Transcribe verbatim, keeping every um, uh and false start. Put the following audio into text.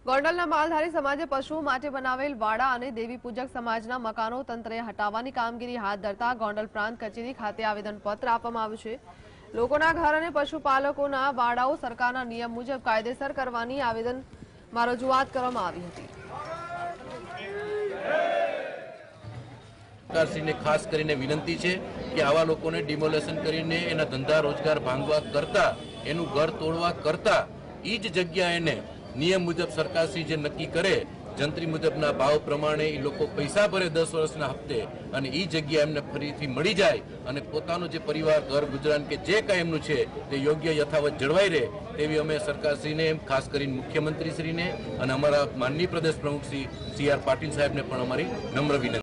ગોંડલના માલધારી સમાજે પશુઓ માટે બનાવેલ વાડા અને દેવી પૂજક સમાજના મકાનો તંત્રએ હટાવવાની કામગીરી હાથ ધરતા ગોંડલ પ્રાંત કચેરી ખાતે આવેદનપત્ર આપવામાં આવ્યું છે। લોકોના ઘર અને પશુપાલકોના વાડાઓ સરકારના નિયમ મુજબ કાયદેસર કરવાની આવેદનમાં રજૂઆત કરવામાં આવી હતી। સરકારશ્રીને ખાસ કરીને વિનંતી છે કે આવા લોકોને ડિમોલેશન કરીને એના ધંધા રોજગાર ભાંગવા કરતા એનું ઘર તોડવા કરતા એ જ જગ્યા એને નિયમ મુજબ સરકારશ્રી જે નક્કી કરે જંત્રી મુજબના ભાવ પ્રમાણે એ લોકો પૈસા ભરે દસ વર્ષના હપ્તે અને એ જગ્યા એમને ફરીથી મળી જાય અને પોતાનું જે પરિવાર ઘર ગુજરાન કે જે કાંઈ એમનું છે તે યોગ્ય યથાવત જળવાઈ રહે તેવી અમે સરકારશ્રીને ખાસ કરીને મુખ્યમંત્રીશ્રીને અને અમારા માનનીય પ્રદેશ પ્રમુખ શ્રી સી આર પાટીલ સાહેબને પણ અમારી નમ્ર વિનંતી।